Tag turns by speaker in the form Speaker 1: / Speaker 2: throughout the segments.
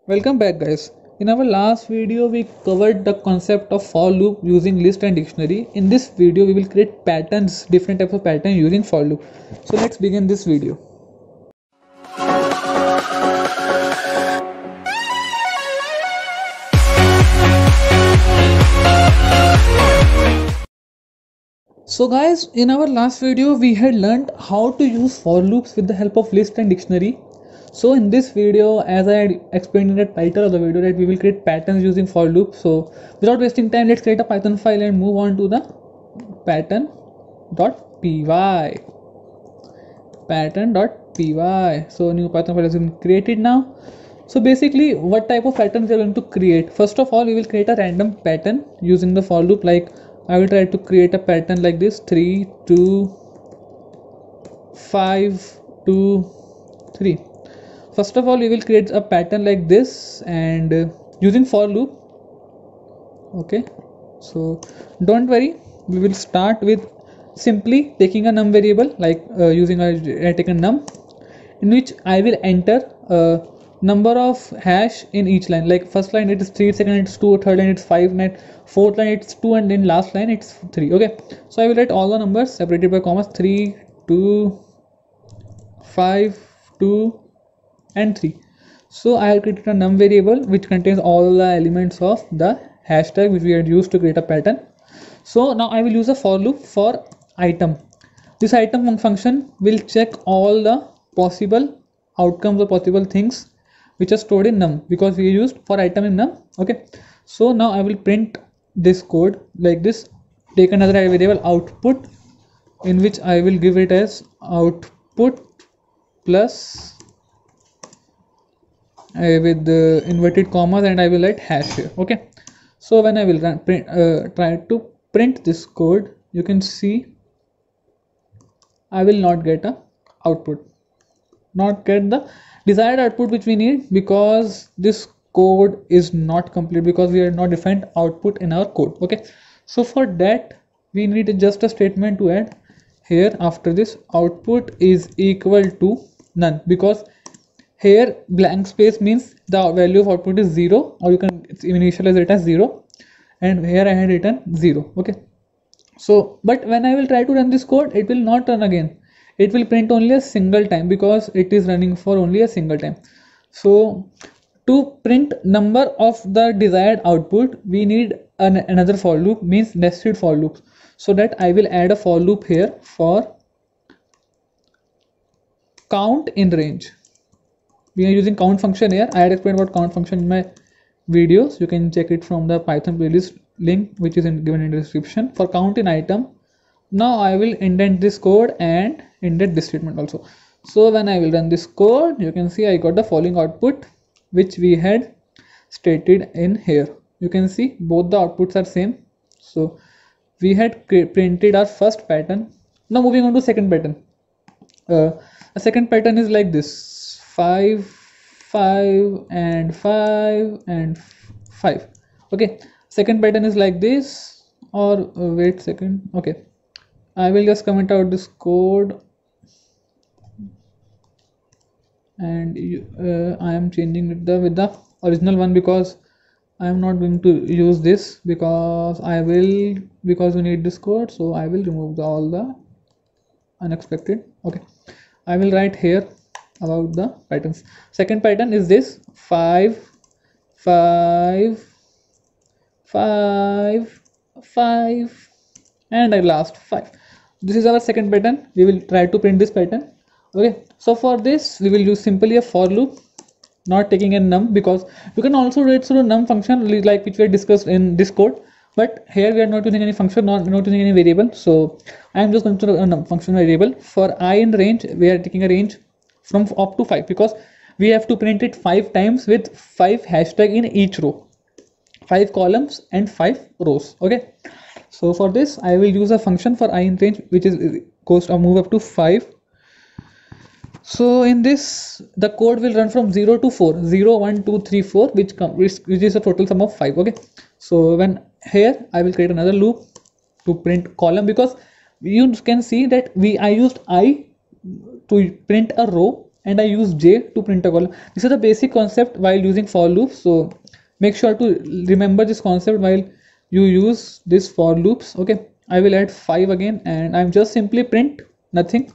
Speaker 1: Welcome back, guys. In our last video we covered the concept of for loop using list and dictionary. In this video we will create patterns, different types of patterns using for loop. So let's begin this video. So guys, in our last video we had learned how to use for loops with the help of list and dictionary. So in this video, as I had explained in the title of the video, that we will create patterns using for loop. So without wasting time, let's create a Python file and move on to the pattern.py. Pattern.py. So new Python file has been created now. So basically, what type of patterns we are going to create? First of all, we will create a random pattern using the for loop. Like I will try to create a pattern like this: 3 2 5 2 3. First of all, we will create a pattern like this and using for loop. Okay, so don't worry, we will start with simply taking a num variable, like using I take a num in which I will enter a number of hash in each line. Like first line it is 3, second it's 2, third line it's 5, net fourth line it's 2, and then last line it's 3. Okay, so I will write all the numbers separated by commas: 3 2 5 2 and 3. So I have created a num variable which contains all the elements of the hashtag which we had used to create a pattern. So now I will use a for loop for item. This item function will check all the possible outcomes or possible things which are stored in num, because we used for item in num. Okay, so now I will print this code like this. Take another variable output, in which I will give it as output plus with the inverted commas, and I will write hash here. Okay, so when I will try to print this code, you can see I will not get a output, not get the desired output which we need, because this code is not complete, because we have not defined output in our code. Okay, so for that we need just a statement to add here after this: output is equal to none, because here blank space means the value of output is 0, or you can initialize it as 0, and here I had written 0. Okay, so but when I will try to run this code, it will not run again. It will print only a single time, because it is running for only a single time. So to print number of the desired output, we need another for loop, means nested for loops. So that I will add a for loop here for count in range. We are using count function here. I had explained about count function in my videos. You can check it from the Python playlist link which is given in the description. For count in item, now I will indent this code and indent this statement also. So when I will run this code, you can see I got the following output which we had stated in here. You can see both the outputs are same. So we had printed our first pattern. Now moving on to second pattern. A second pattern is like this: 5 5 and 5 and 5. Okay, second pattern is like this, or wait second. Okay, I will just comment out this code, and I am changing with the original one, because I am not going to use this, because we need this code, so I will remove all the unexpected. Okay, I will write here about the patterns. Second pattern is this: 5 5 5 5 and at last 5. This is our second pattern. We will try to print this pattern. Okay, so for this we will use simply a for loop, not taking a num, because you can also write through a num function like which we discussed in this code, but here we are not using any function, not using any variable. So I am just going to a num function variable. For I in range, we are taking a range from up to 5, because we have to print it 5 times with 5 hashtag in each row, 5 columns and 5 rows. Okay, so for this I will use a function for I in range which is goes to move up to 5. So in this the code will run from 0 to 4, 0 1 2 3 4, which is a total sum of 5. Okay, so when here I will create another loop to print column, because you can see that I used I to print a row and I use j to print a column. This is the basic concept while using for loops. So make sure to remember this concept while you use this for loops. Okay, I will add 5 again, and I'm just simply print nothing,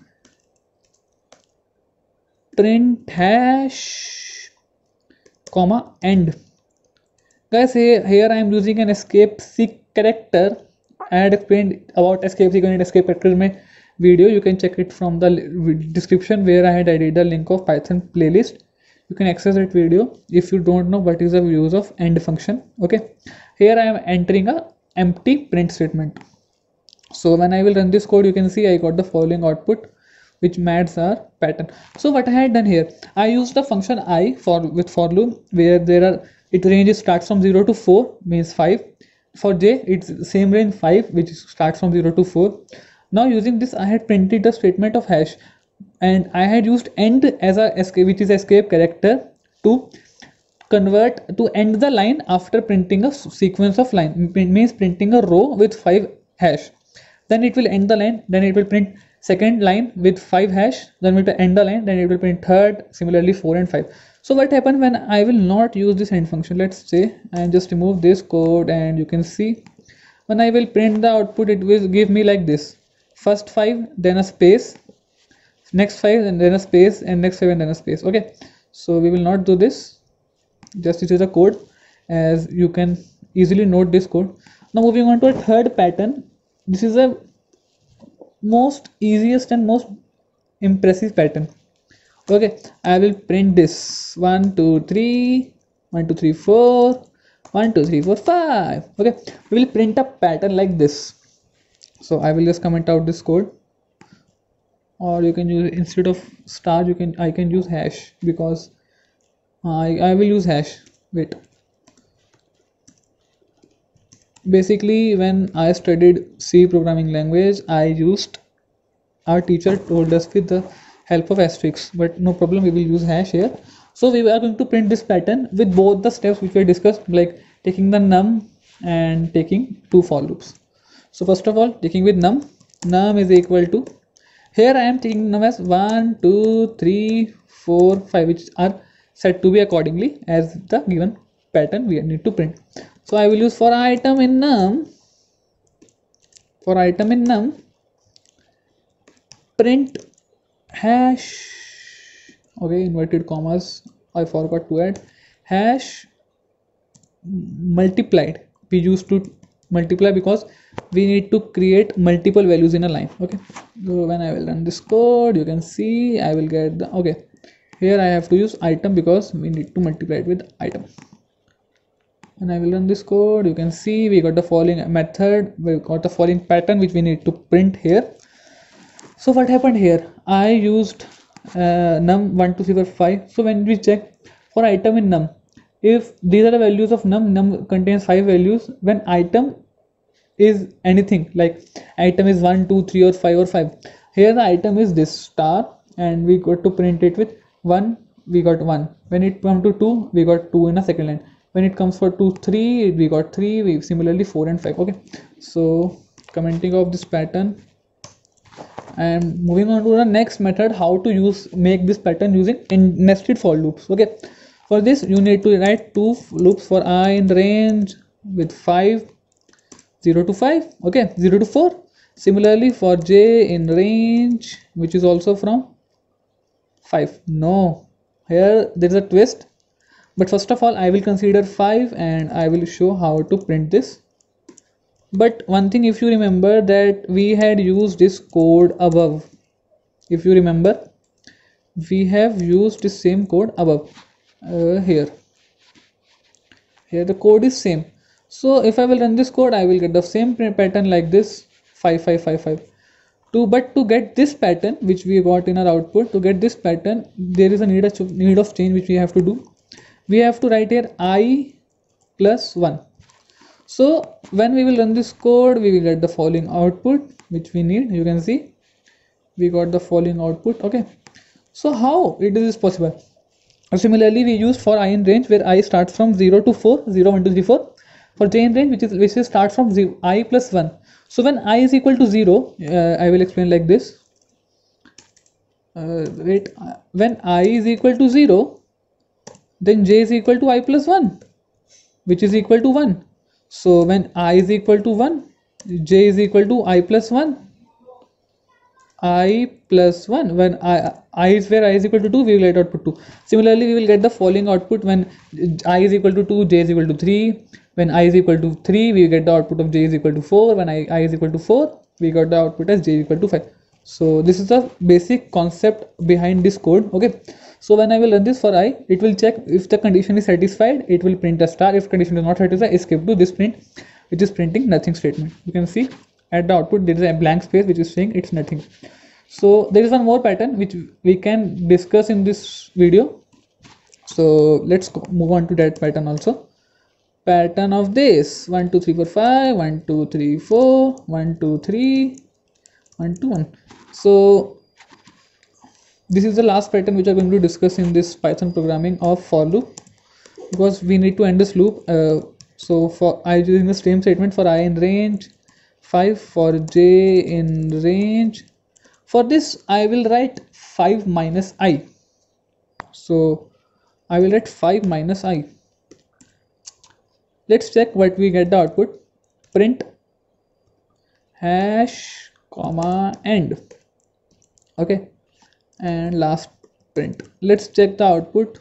Speaker 1: print hash comma end. Guys, here I am using an escape seek character. I had explained about escape seek and escape character in my video. You can check it from the description where I had added the link of Python playlist. You can access that video if you don't know what is the use of end function. Okay, here I am entering a empty print statement. So when I will run this code, you can see I got the following output, which matches our pattern. So what I had done here, I used the function I with for loop, where there are it range starts from 0 to 4, means 5. For j, it's same range 5, which starts from 0 to 4. Now using this, I had printed the statement of hash, and I had used end as a escape, which is escape character, to convert to end the line after printing a sequence of line. Means printing a row with 5 hash. Then it will end the line. Then it will print second line with 5 hash. Then it will end the line. Then it will print third. Similarly 4 and 5. So what happens when I will not use this end function? Let's say I just remove this code, and you can see when I will print the output, it will give me like this: first 5, then a space, next 5, and then a space, and next 7, then a space. Okay, so we will not do this. Just this is a code, as you can easily note this code. Now moving on to a third pattern. This is a most easiest and most impressive pattern. Okay, I will print this 1 2 3 1 2 3 4 1 2 3 4 5. Okay, we will print a pattern like this. So I will just comment out this code, or you can use, instead of star, I can use hash, because I will use hash. Wait, basically when I studied C programming language, our teacher told us with the help of asterisks, but no problem, we will use hash here. So we are going to print this pattern with both the steps which we discussed, like taking the num and taking 2 for loops. So first of all, taking with num is equal to, here I am taking num as 1 2 3 4 5, which are set to be accordingly as the given pattern we need to print. So I will use for item in num, print hash, okay, inverted commas I forgot to add, hash multiplied. We used to multiply because we need to create multiple values in a line. Okay, so when I will run this code, you can see I will get the, okay, here I have to use item because we need to multiply it with item. And I will run this code, you can see we got the following method, we got the following pattern which we need to print here. So what happened here, I used num 1 2 3 4 5. So when we check for item in num, if these are the values of num contains 5 values, when item is anything, like item is 1 2 3 or 5 or 5, here the item is this star, and we got to print it with 1, we got 1. When it comes to 2, we got 2 in a second line. When it comes for 2 3, we got 3, we similarly 4 and 5. Okay, so commenting of this pattern, and moving on to the next method, how to make this pattern using nested for loops. Okay, for this you need to write 2 loops for I in range with 5 0 to 5, okay, 0 to 4. Similarly for j in range, which is also from 5. No, here there is a twist, but first of all I will consider 5 and I will show how to print this. But one thing, if you remember that we had used this code above, if you remember, we have used the same code above. Here the code is same. So if I will run this code, I will get the same pattern like this, 5 5 5 5. But to get this pattern which we got in our output, to get this pattern, there is a need of change which we have to do. We have to write here I plus 1. So when we will run this code, we will get the following output which we need. You can see we got the following output. Okay, so how it is possible? Similarly, we use for I in range, where I starts from 0 to 4, 0 1 2 3 4. For j in range, which is start from 0, I plus 1. So when I is equal to 0, I will explain like this. when I is equal to 0, then j is equal to I plus 1, which is equal to 1. So when I is equal to 1, j is equal to I plus 1. I plus 1. When I is where I is equal to 2, we will get output 2. Similarly, we will get the following output when I is equal to 2, j is equal to 3. When I is equal to 3, we get the output of j is equal to 4. When I is equal to 4, we got the output as j is equal to 5. So this is the basic concept behind this code. Okay. So when I will run this for I, it will check if the condition is satisfied, it will print a star. If condition is not satisfied, skip to this print, which is printing nothing statement. You can see at the output there is a blank space which is saying it's nothing. So there is one more pattern which we can discuss in this video. So let's move on to that pattern also. Pattern of this 1 2 3 4 5 1 2 3 4 1 2 3 1 2 1. So this is the last pattern which I'm going to discuss in this Python programming of for loop, because we need to end this loop. So for I using the same statement for I in range 5, for j in range. For this I will write 5 minus I. So I will write 5 minus I. Let's check what we get the output. Print hash comma end. Okay, and last print. Let's check the output.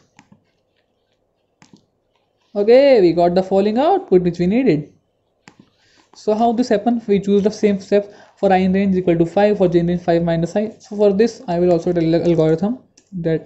Speaker 1: Okay, we got the following output which we needed. So how this happened? We choose the same step for I in range equal to 5, for j in range 5 minus I. So for this I will also tell the algorithm that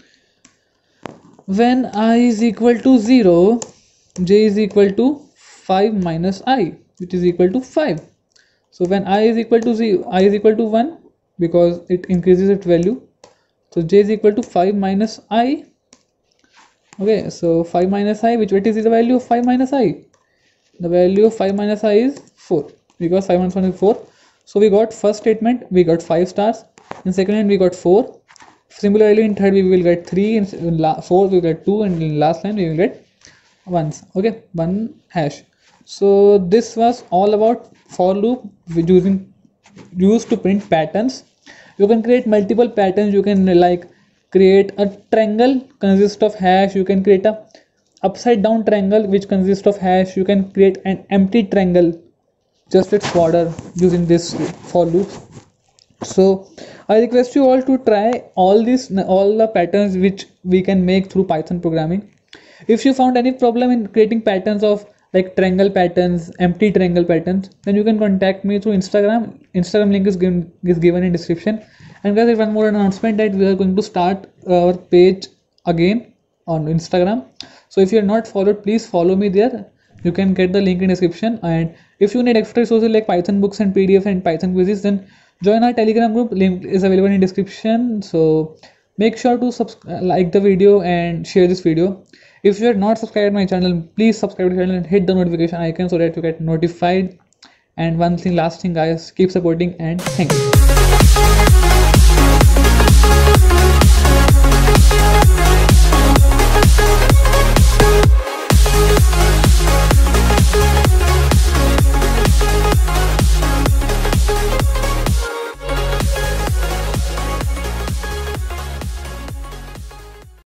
Speaker 1: when I is equal to 0, j is equal to 5 minus I, which is equal to 5. So when I is equal to 0, I is equal to 1 because it increases its value. So j is equal to 5 minus I. Okay, so 5 minus I, what is the value of 5 minus I? The value of 5 minus I is 4, because 5 minus 1 is 4. So we got first statement, we got 5 stars. In second line we got 4. Similarly in third we will get 3, in fourth we will get 2, and in last line we will get 1. Okay, 1 hash. So this was all about for loop used to print patterns. You can create multiple patterns. You can like create a triangle consists of hash. You can create a upside down triangle which consists of hash. You can create an empty triangle, just its border, using this for loops. So I request you all to try all the patterns which we can make through Python programming. If you found any problem in creating patterns of like triangle patterns, empty triangle patterns, then you can contact me through Instagram. Instagram link is given in description. And guys, one more announcement that we are going to start our page again on Instagram. So if you are not followed, please follow me there. You can get the link in description. And if you need extra resources like Python books and PDFs and Python quizzes, then join our Telegram group. Link is available in description. So make sure to like the video and share this video. If you are not subscribed to my channel, please subscribe to the channel and hit the notification icon so that you get notified. And last thing guys, keep supporting and thank you.